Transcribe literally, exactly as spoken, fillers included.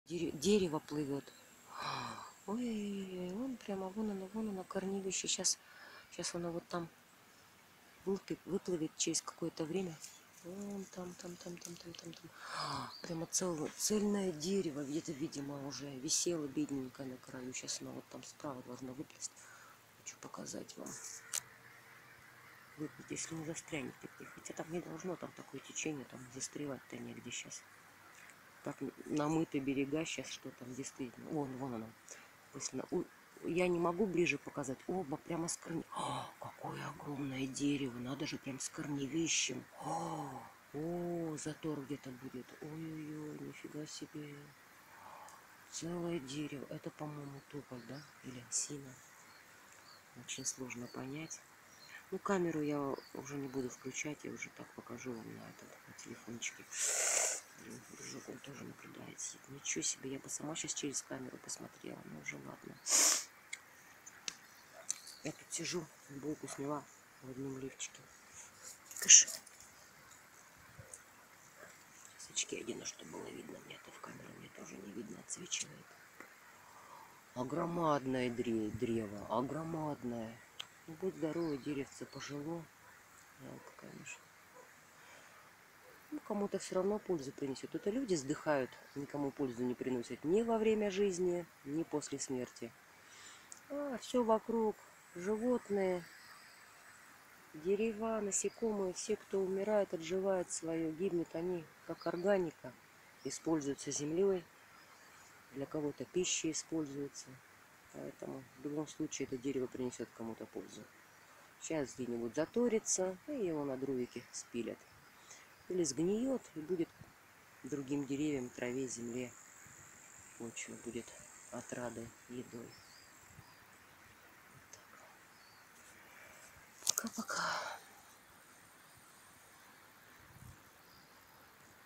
Дерево плывет. Ой, вон прямо, вон оно, вон оно, корневище. Сейчас, сейчас оно вот там выплывет через какое-то время. Вон там, там, там, там, там, там, там. Прямо целое, цельное дерево. Где-то, видимо, уже висело бедненькое на краю. Сейчас оно вот там справа должно выплыть. Хочу показать вам. Выплыть, если не застрянет. Хотя там не должно, там такое течение, там застревать-то негде сейчас. Так намыты берега сейчас, что там действительно. Вон, вон оно. Я не могу ближе показать. Оба прямо с корнем. О, какое огромное дерево. Надо же прям с корневищем. О, о, затор где-то будет. Ой-ой-ой, нифига себе. Целое дерево. Это, по-моему, тополь, да? Или осина. Очень сложно понять. Ну, камеру я уже не буду включать. Я уже так покажу вам на этот на телефончике. Дружок, он тоже наблюдает. Ничего себе. Я бы сама сейчас через камеру посмотрела. Ну, уже ладно. Я тут сижу, футболку сняла в одном лифчике. Кыш. Сейчас очки одену, чтобы было видно. Мне-то в камеру мне тоже не видно, отсвечивает. Огромадное древо, огромадное. Ну, будь здоровый, деревце пожило. Жалко, конечно. Ну, кому-то все равно пользу принесет. Это люди сдыхают, никому пользу не приносят ни во время жизни, ни после смерти. А все вокруг. Животные, дерева, насекомые, все, кто умирает, отживает свое, гибнет, они как органика, используются землей, для кого-то пища используется. Поэтому в любом случае это дерево принесет кому-то пользу. Сейчас где-нибудь заторится, и его на дровике спилят. Или сгниет, и будет другим деревьям, траве, земле почва будет отрадой, едой. Пока-пока.